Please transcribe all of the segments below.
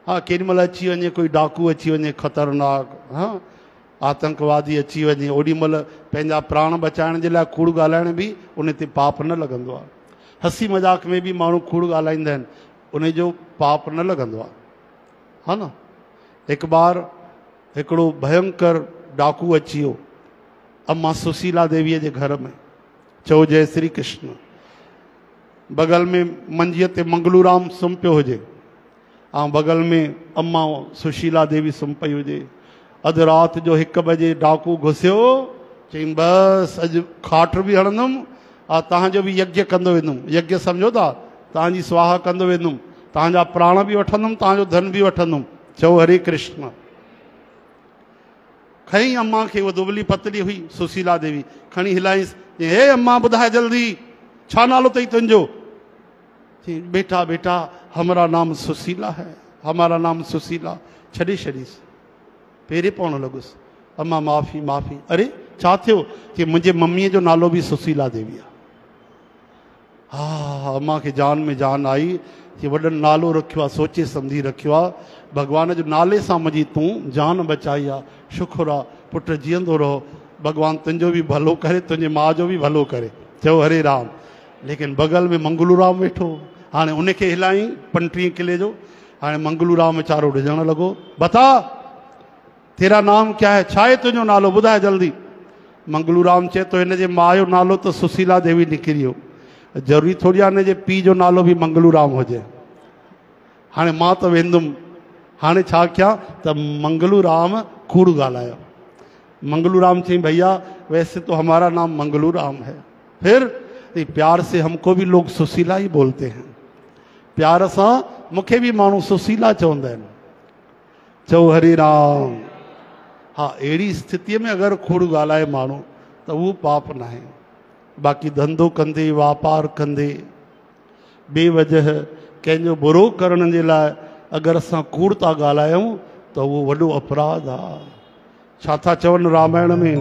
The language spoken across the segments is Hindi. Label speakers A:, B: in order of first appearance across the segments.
A: हाँ केॾीमहिल अची वञे कोई डाकू अची वञे ख़तरनाक, हाँ आतंकवादी अची वञे, ओॾीमहिल पंहिंजा प्राण बचाइण जे लाइ कूड़ ॻाल्हाइण बि उन ते पाप न लॻंदो आहे। हसी मज़ाक में बि माण्हू कूड़ ॻाल्हाईंदा आहिनि, उन जो पाप न लॻंदो आहे, हा न। हिकु बार हिकिड़ो भयंकर डाकू अची वियो अम्मा सुशीला देवीअ जे घर में, चओ जय श्री कृष्ण। बगल में मंजीअ ते मंगलूराम सुम्ह पियो हुजे ऐं बगल में अम्मा सुशीला देवी सुम्ह पई हुजे। अधु राति जो 1 बजे डाकू घुसियो, चई बसि अॼु खाट बि हणंदुमि ऐं तव्हांजो बि यज्ञ कंदो वेंदुमि। यज्ञ सम्झो था, तव्हांजी स्वाहा कंदो वेंदुमि, तव्हांजा प्राण बि वठंदुमि, तव्हांजो धन बि वठंदुमि। चओ हरे कृष्ण। खई अम्मा खे, उहा दुबली पतली हुई सुशीला देवी, खणी हिलाईंसि, हे अम्मा ॿुधाए जल्दी छा नालो अथई तुंहिंजो? बेटा बेटा हमारा नाम सुशीला है, हमारा नाम सुशीला। छॾे छॾीसि, पेरे पवण लॻुसि, अम्मा माफ़ी माफ़ी। अरे छा थियो? कि मुंहिंजे मम्मीअ जो नालो बि सुशीला देवी आहे। हा अम्मा खे जान में जान आई कि वॾनि नालो रखियो आहे, सोचे सम्झी रखियो आहे, भॻवान जो नाले सां मुंहिंजी तूं जान बचाई आहे, शुक्र आहे। पुटु जीअंदो रहो, भॻवानु तुंहिंजो बि भलो करे, तुंहिंजे माउ जो बि भलो करे। चओ हरे राम। लेकिन बगल में मंगलूराम वेठो, हाणे उनखे हिलाई 35 किले जो। हाणे मंगलूराम वीचारो ॾिजणु लॻो, बता तेरा नाम क्या है, छा आहे तुंहिंजो नालो, ॿुधाए जल्दी। मंगलूराम चए थो हिन जे माउ जो नालो त सुशीला देवी निकिरी वियो, ज़रूरी थोरी आहे हिन जे पीउ जो नालो बि मंगलूराम हुजे। हाणे मां त वेंदुमि, हाणे छा कयां? त मंगलूराम कूड़ ॻाल्हायो। मंगलूराम चई भैया वैसे तो हमारा नाम मंगलूराम है, फिर प्यार से हमको भी लोग सुशीला ही बोलते हैं, प्यार सां मूंखे बि माण्हू सुशीला चवंदा आहिनि। चओ हरे राम। हाँ अहिड़ी स्थितीअ में अगरि कूड़ ॻाल्हाए माण्हू त उहो पाप न आहे। बाक़ी धंधो कंदे, वापार कंदे, बेवजह कंहिंजो बुरो करण जे लाइ अगरि असां कूड़ था ॻाल्हायूं त उहो वॾो अपराध आहे। छा था चवनि रामायण में?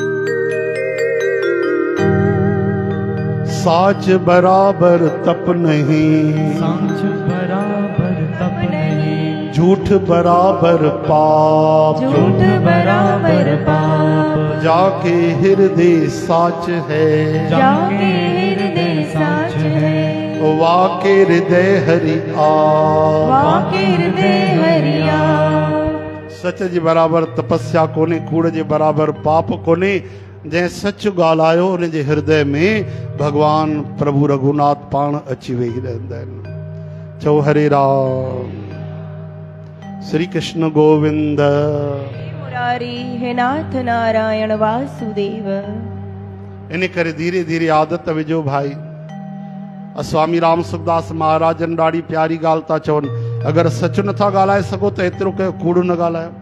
A: साच बराबर तप नहीं,
B: साच बराबर तप नहीं,
A: झूठ बराबर पाप,
B: झूठ बराबर पाप,
A: जाके हृदय साच है,
B: जाके हृदय साच है,
A: वाके हृदय हरि आप,
B: वाके हृदय हरि आप।
A: सच जे बराबर तपस्या कोने, कूड़ जे बराबर पाप कोने। जंहिं सच ॻाल्हायो उन जे हृदय में भगवान प्रभु रघुनाथ पाण अची वेही रहंदा आहिनि। चओ हरे राम। श्री कृष्ण गोविंद
C: मुरारी हे नाथ नारायण वासुदेव।
A: इन करे धीरे धीरे आदत विझो भाई। स्वामी राम सुखदास महाराजन ॾाढी प्यारी ॻाल्हि था चवनि, अगरि सच नथा ॻाल्हाए सघो त एतिरो कयो, कूड़ न ॻाल्हायो।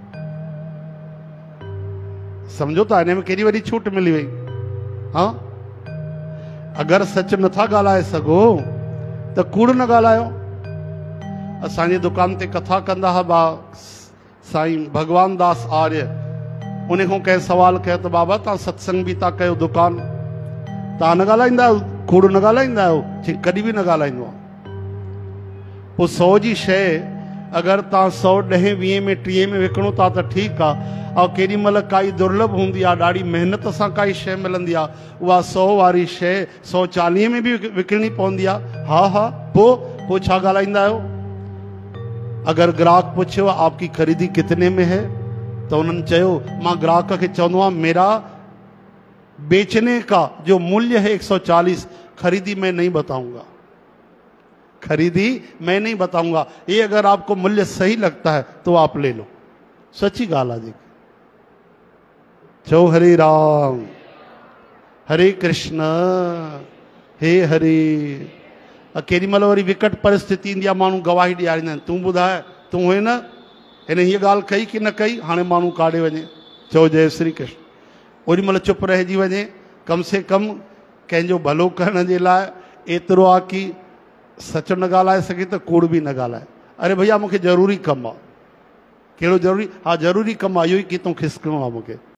A: समझो था हिन में केॾी वॾी छूट मिली वई। हाँ अगरि सच नथा ॻाल्हाए सघो त कूड़ न ॻाल्हायो। असांजी दुकान ते कथा कंदा हुआ बा साईं भगवान दास आर्य, उन खां कंहिं सवाल कयो त बाबा तव्हां सत्संग बि था कयो, दुकान तव्हां न ॻाल्हाईंदा आहियो, कूड़ न ॻाल्हाईंदा आहियो? चई कॾहिं बि न ॻाल्हाईंदो आहे। पोइ 100 जी शइ अगरि तव्हां 100, 10, 20 में 30 में विकिणो था त ठीकु आहे, ऐं केॾी महिल काई दुर्लभ हूंदी आहे, ॾाढी महिनत सां काई शइ मिलंदी आहे, उहा 100 वारी शइ 140 में बि विकिणणी पवंदी आहे। हा हा पोइ छा ॻाल्हाईंदा आहियो? अगरि ग्राहक पुछियो आपकी खरीदी कितने में है, तो उन्होंने चयो, मां ग्राहक के चवंदो आहियां मेरा बेचने का जो मूल्य है 140, खरीदी मैं नहीं बताऊंगा, खरीदी मैं नहीं बताऊंगा। ये अगर आपको मूल्य सही लगता है तो आप ले लो। सच्ची गाल है। चो हरे राम हरे कृष्ण हे हरे। केॾी महिल वरी विकट परिस्थिति ईंदी आहे, माण्हू गवाही ॾियारींदा आहिनि, तूं ॿुधाए तूं हुए न, हिन हीअ ॻाल्हि कई कि न कई? हाणे माण्हू काॾे वञे? चओ जय श्री कृष्ण। ओॾी महिल चुप रहिजी वञे। कम से कम कंहिंजो भलो करण जे लाइ एतिरो आहे कि सच न ॻाल्हाए सघे त कूड़ बि न ॻाल्हाए। अरे भैया मूंखे ज़रूरी कमु आहे। कहिड़ो ज़रूरी? हा ज़रूरी कमु आहे इहो ई कि तूं खिसकणो आहे मूंखे।